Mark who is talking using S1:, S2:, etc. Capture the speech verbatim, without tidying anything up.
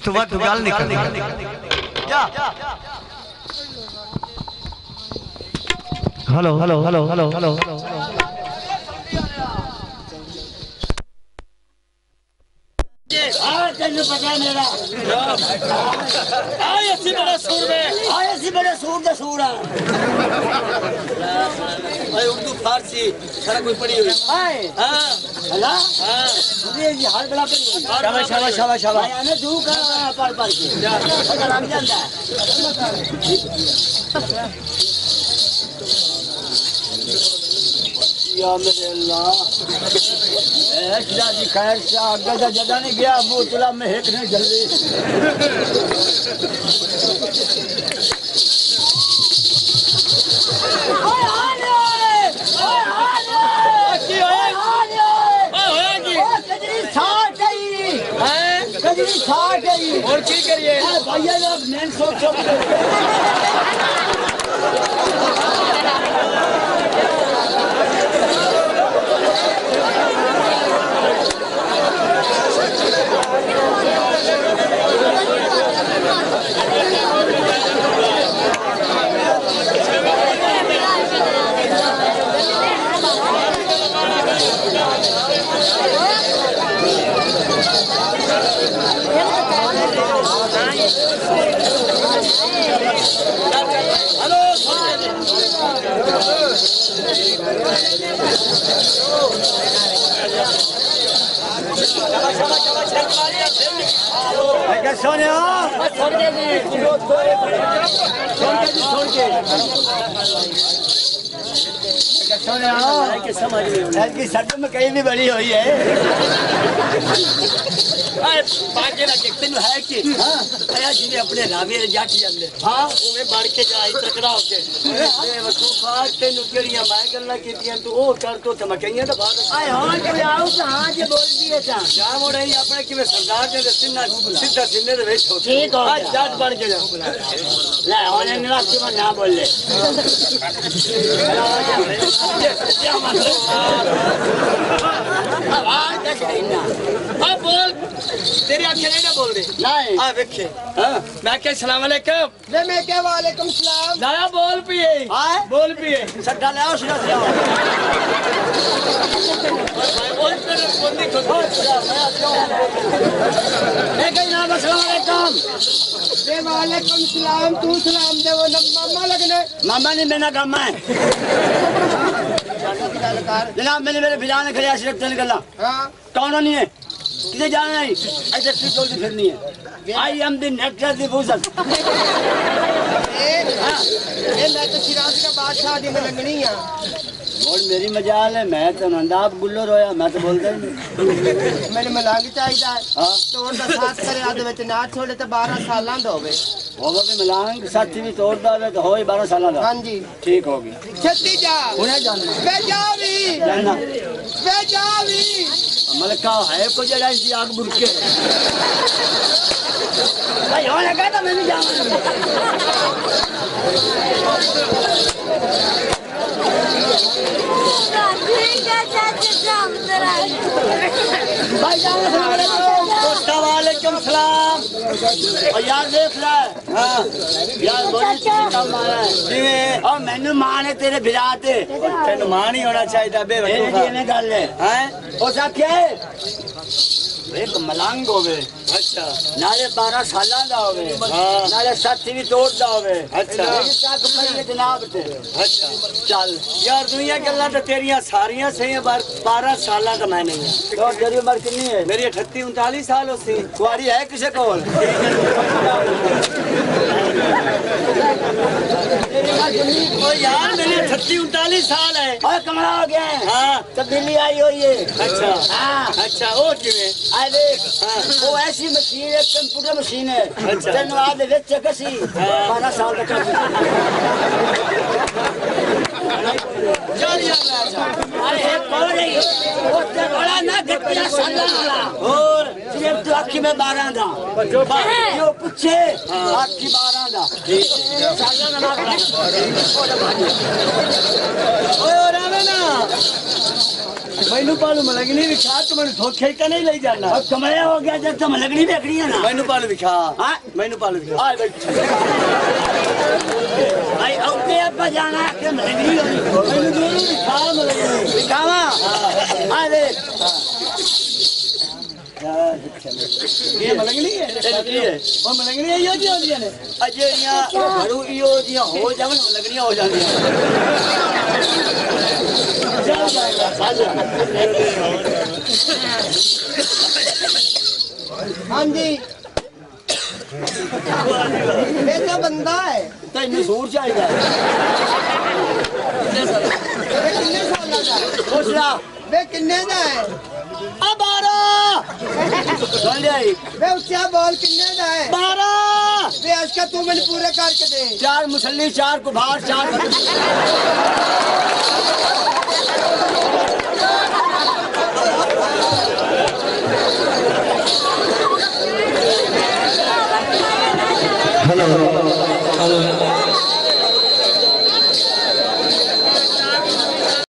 S1: इत्थों बाद गल निकल जा hello hello hello hello hello hello
S2: तेन पता मेरा आए ऐसी बड़ा सूर में आए ऐसी बड़े सूर दे सूर है भाई उर्दू फारसी सारा कोई पढ़ी हुई हां हां हला हां ये हर बड़ा पढ़ी शाबाश शाबाश शाबाश शाबाश आने दू का पढ़ पढ़ के पता लग जाता है या मेरे अल्लाह ऐसा जी खैर से आगे जा जगह नहीं गया मोतला में एक नहीं जल्दी ओए हाले ओए हाले की होए हाले ओए की कजरी छाट गई हैं कजरी छाट गई और की करिए भैया लोग नैन सोच सोच सोनिया छोड़ के जी छोड़ के जी छोड़ के सोनिया के समझ ऐसी शर्त में कहीं भी बड़ी हुई है बाकी ना देखते न है कि हां आया जी ने अपने रावे जाट जल्ले हां ओवे बढ़ के जाई टकरा होके ए वकूफा तेनु केड़ियां मैं गल्ला कीतियां तू ओ कर तो धमकइयां तो बात आए हां के आओ कहां जे बोल दिए ता जा मोड़े अपने किवे सरदार ने सिन्ना सीधा सिन्ने दे बैठो ठीक हो आज जाट बन के जा ले ओने निराश में ना बोल ले आवाज देख लेना हां बोल तेरी आंखें नहीं ना बोल रही नहीं आ देखे हां मैं के सलाम अलैकुम ले मैं के वालेकुम सलाम लाया बोल पिए हां बोल पिए सट्टा ले आओ सीधा से आओ भाई बोल तेरे बंदी को मैं के नाम सलाम अलैकुम दे वालेकुम सलाम तू सलाम दे वो मामा लगने मामा नहीं मेरा काम है जनाब मैंने मेरे भिजा ने खड़े सिर्फ तीन गल्ला हां कौन नहीं है किसे जाना नहीं ऐसे ठीक बोल फिरनी है I am the nectar the फूजल ए हां ये मैं तो सिराज का बादशाह दी लगनी है और मेरी मजाल है मैं तो नंदाब गुल्लो रोया मैं तो बोलदा नहीं मैंने मलांग चाहिदा है हां तोड़ दा साथ करे आदे विच ना छोड़े तो बारह सालां दा होवे होगा भी मलांग साथी भी तोड़ दा तो होई बारह सालां दा हां जी ठीक होगी छत्ती जा हुने जाना बे जावी जाना बे जावी मलका है को जड़ा सी आग बुरके भाई होने का तो मैं नहीं जाऊंगा भाई जान वालेकुम सलाम और यार देख रहा है हां यार बड़ी काम आया है जी और मैनू मां ने तेरे भिजाते तेन मां नहीं होना चाहिए बे वकूफा ये गल है हैं ओ साथिया एक मलंग होवे अच्छा नाले बारह सालां दा होवे हां नाले साथी भी तोड़दा होवे अच्छा मेरी चाक पई जनाब ते अच्छा चल यार दुनिया गल्लां ते तेरियां सारियां सही बारह सालां दा मैं नहीं तो तेरी उम्र कितनी है मेरी अठत्तीस उनतालीस साल होसी कुआरी है किसे कोल ओ यार मेरी अठत्तीस उनतालीस साल है और कमरा हो गया है हां तब्दीली आई हुई है अच्छा हां अच्छा ओ किवे आ देख हां वो ऐसी मशीन है कंप्यूटर मशीन है अच्छा तेन आदे विच कसी बारह साल तक चल यार अरे बोल रही वो ते बड़ा ना गट्टिया साला वाला और सिर्फ तो आखी में बारह दा जो पूछे आखी बारह दा साला ना मार ओ रावे ना
S3: मैनू पालू लगनी विखा तू मैंने धोखे का नहीं ले जाना
S2: अब कमरे हो गया जब तुम लगनी बेकड़ी है ना
S3: मैनू पालू विखा
S2: हाँ
S3: मैनू पालू विखा
S2: आ बैठ भाई औते अब जाना है कि लगनी होनी
S3: मैनू दोनों विखा लगनी
S2: दिखावा आ देख
S3: ये मलंगनी है
S2: लगनी है
S3: और मलंगनी है यो जी होती है ने
S2: अजेरिया घरू इयो जी हो जावन लगनी हो जाती है चल जाएगा साजा
S3: हाँ जी बेटा बंदा है
S2: तेन सूर चाहिए
S3: किन्ने साल का
S2: खुश रहा
S3: वे किन्ने दा है
S2: अब बारह सुन लिया
S3: वे उसका बॉल किन्ने दा है
S2: बारह
S3: वे आज का तू मैंने पूरे करके दे
S2: चार मुसल्ली चार कुभार चार
S1: हेलो हेलो